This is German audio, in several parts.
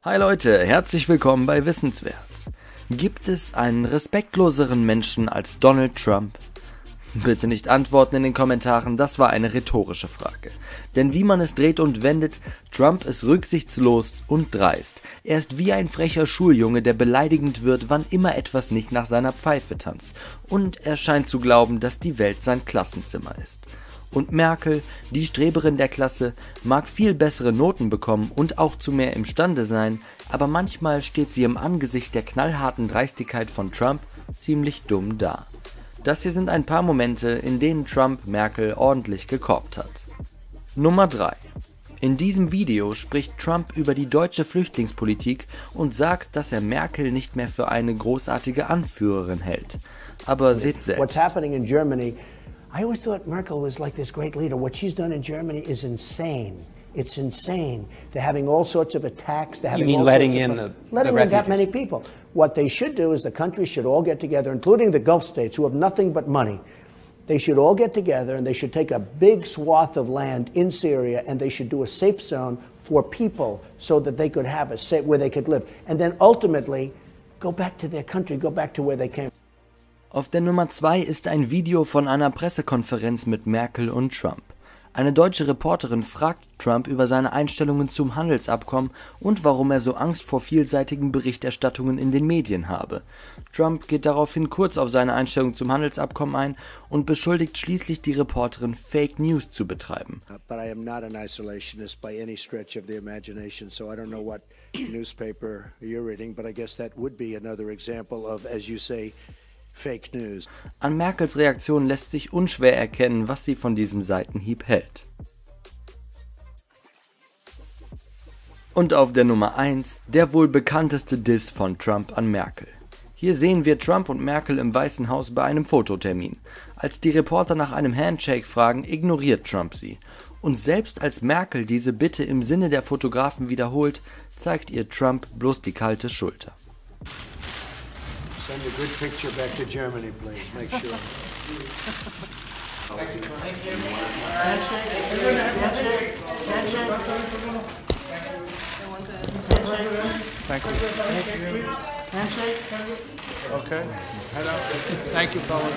Hi Leute, herzlich willkommen bei Wissenswert. Gibt es einen respektloseren Menschen als Donald Trump? Bitte nicht antworten in den Kommentaren, das war eine rhetorische Frage. Denn wie man es dreht und wendet, Trump ist rücksichtslos und dreist. Er ist wie ein frecher Schuljunge, der beleidigend wird, wann immer etwas nicht nach seiner Pfeife tanzt. Und er scheint zu glauben, dass die Welt sein Klassenzimmer ist. Und Merkel, die Streberin der Klasse, mag viel bessere Noten bekommen und auch zu mehr imstande sein, aber manchmal steht sie im Angesicht der knallharten Dreistigkeit von Trump ziemlich dumm da. Das hier sind ein paar Momente, in denen Trump Merkel ordentlich gekorbt hat. Nummer 3. In diesem Video spricht Trump über die deutsche Flüchtlingspolitik und sagt, dass er Merkel nicht mehr für eine großartige Anführerin hält. Aber seht selbst. What's happening in Germany, I always thought Merkel was like this great leader. What she's done in Germany is insane. It's insane. They're having all sorts of attacks. They're having letting in that many people. What they should do is the countries should all get together, including the Gulf states who have nothing but money. They should all get together and they should take a big swath of land in Syria and they should do a safe zone for people so that they could have a safe where they could live. And then ultimately go back to their country, go back to where they came. Auf der Nummer 2 ist ein Video von einer Pressekonferenz mit Merkel und Trump. Eine deutsche Reporterin fragt Trump über seine Einstellungen zum Handelsabkommen und warum er so Angst vor vielseitigen Berichterstattungen in den Medien habe. Trump geht daraufhin kurz auf seine Einstellung zum Handelsabkommen ein und beschuldigt schließlich die Reporterin, Fake News zu betreiben. But I am not an isolationist by any stretch of the imagination, so I don't know what newspaper you're reading, but I guess that would be another example of, as you say, Fake News. An Merkels Reaktion lässt sich unschwer erkennen, was sie von diesem Seitenhieb hält. Und auf der Nummer 1 der wohl bekannteste Diss von Trump an Merkel. Hier sehen wir Trump und Merkel im Weißen Haus bei einem Fototermin. Als die Reporter nach einem Handshake fragen, ignoriert Trump sie. Und selbst als Merkel diese Bitte im Sinne der Fotografen wiederholt, zeigt ihr Trump bloß die kalte Schulter. Send a good picture back to Germany, please. Make sure. Thank you. Okay. Hello. Thank you, fellas.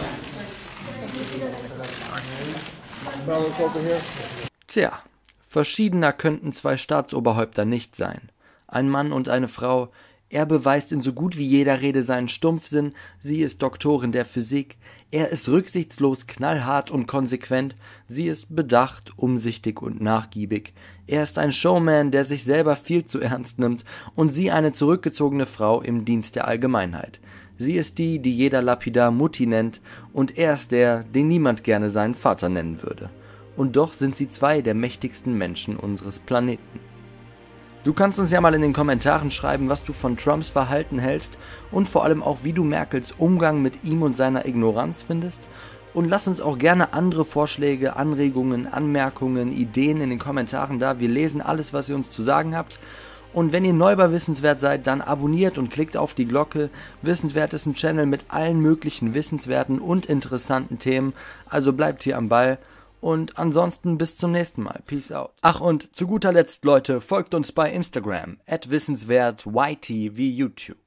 Fellas over here. Tja, verschiedener könnten zwei Staatsoberhäupter nicht sein. Ein Mann und eine Frau. Er beweist in so gut wie jeder Rede seinen Stumpfsinn, sie ist Doktorin der Physik, er ist rücksichtslos, knallhart und konsequent, sie ist bedacht, umsichtig und nachgiebig, er ist ein Showman, der sich selber viel zu ernst nimmt und sie eine zurückgezogene Frau im Dienst der Allgemeinheit. Sie ist die, die jeder lapidar Mutti nennt und er ist der, den niemand gerne seinen Vater nennen würde. Und doch sind sie zwei der mächtigsten Menschen unseres Planeten. Du kannst uns ja mal in den Kommentaren schreiben, was du von Trumps Verhalten hältst und vor allem auch, wie du Merkels Umgang mit ihm und seiner Ignoranz findest. Und lass uns auch gerne andere Vorschläge, Anregungen, Anmerkungen, Ideen in den Kommentaren da. Wir lesen alles, was ihr uns zu sagen habt. Und wenn ihr neu bei Wissenswert seid, dann abonniert und klickt auf die Glocke. Wissenswert ist ein Channel mit allen möglichen wissenswerten und interessanten Themen. Also bleibt hier am Ball. Und ansonsten bis zum nächsten Mal. Peace out. Ach und zu guter Letzt, Leute, folgt uns bei Instagram @wissenswertyt wie YouTube.